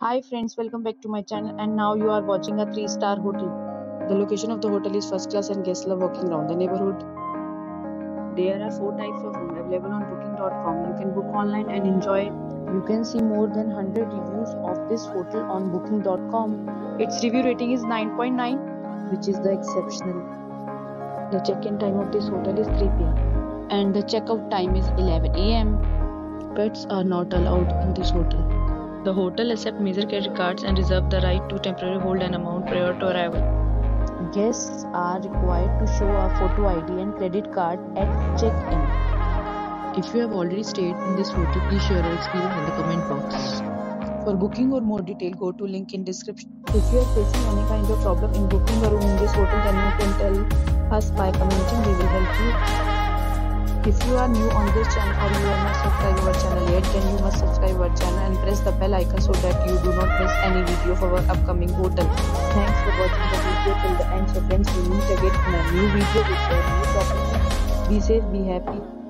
Hi friends, welcome back to my channel and now you are watching a 3-star hotel. The location of the hotel is first class and guests love walking around the neighborhood. There are 4 types of room available on booking.com. You can book online and enjoy it. You can see more than 100 reviews of this hotel on booking.com. Its review rating is 9.9, which is the exceptional. The check-in time of this hotel is 3 p.m. and the checkout time is 11 a.m. Pets are not allowed in this hotel. The hotel accepts major credit cards and reserves the right to temporarily hold an amount prior to arrival. Guests are required to show a photo ID and credit card at check-in. If you have already stayed in this hotel, please share your experience in the comment box. For booking or more detail, go to link in description. If you are facing any kind of problem in booking a room in this hotel, then you can tell us by commenting. We will help you. If you are new on this channel or you are not subscribed our channel yet, then you must subscribe our channel and press the bell icon so that you do not miss any video of our upcoming hotel. Thanks for watching the video till the end. So friends, we meet again in a new video with a new topic. Be safe, be happy.